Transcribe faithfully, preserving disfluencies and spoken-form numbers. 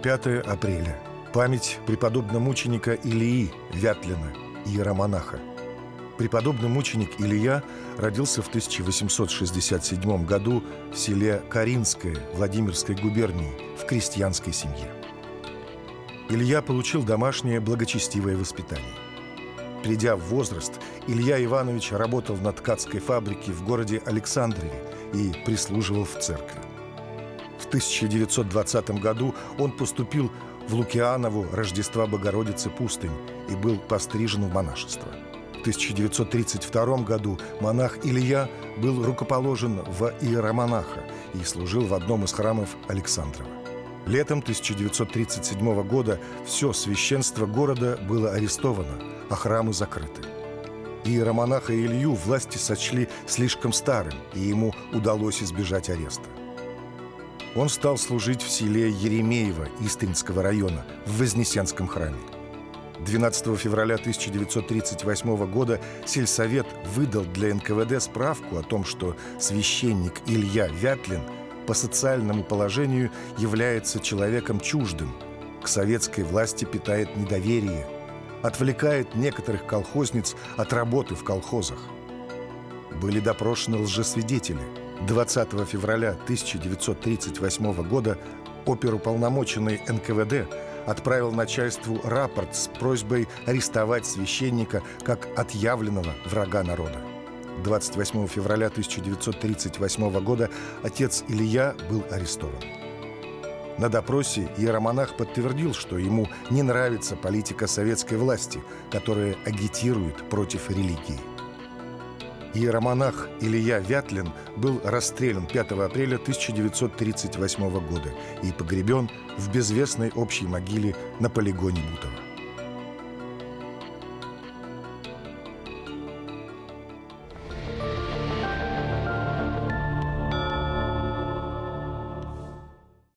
пятое апреля. Память преподобно-мученика Илии Вятлина, иеромонаха. Преподобный мученик Илия родился в тысяча восемьсот шестьдесят седьмом году в селе Каринское Владимирской губернии в крестьянской семье. Илья получил домашнее благочестивое воспитание. Придя в возраст, Илья Иванович работал на ткацкой фабрике в городе Александрове и прислуживал в церкви. В тысяча девятьсот двадцатом году он поступил в Лукианову Рождества Богородицы пустынь и был пострижен в монашество. В тысяча девятьсот тридцать втором году монах Илья был рукоположен в иеромонаха и служил в одном из храмов Александрова. Летом тысяча девятьсот тридцать седьмого года все священство города было арестовано, а храмы закрыты. Иеромонаха Илью власти сочли слишком старым, и ему удалось избежать ареста. Он стал служить в селе Еремеево Истринского района в Вознесенском храме. двенадцатого февраля тысяча девятьсот тридцать восьмого года сельсовет выдал для эн ка вэ дэ справку о том, что священник Илья Вятлин по социальному положению является человеком чуждым, к советской власти питает недоверие, отвлекает некоторых колхозниц от работы в колхозах. Были допрошены лжесвидетели. двадцатого февраля тысяча девятьсот тридцать восьмого года оперуполномоченный эн ка вэ дэ отправил начальству рапорт с просьбой арестовать священника как отъявленного врага народа. двадцать восьмого февраля тысяча девятьсот тридцать восьмого года отец Илья был арестован. На допросе иеромонах подтвердил, что ему не нравится политика советской власти, которая агитирует против религии. Иеромонах Илья Вятлин был расстрелян пятого апреля тысяча девятьсот тридцать восьмого года и погребен в безвестной общей могиле на полигоне Бутово.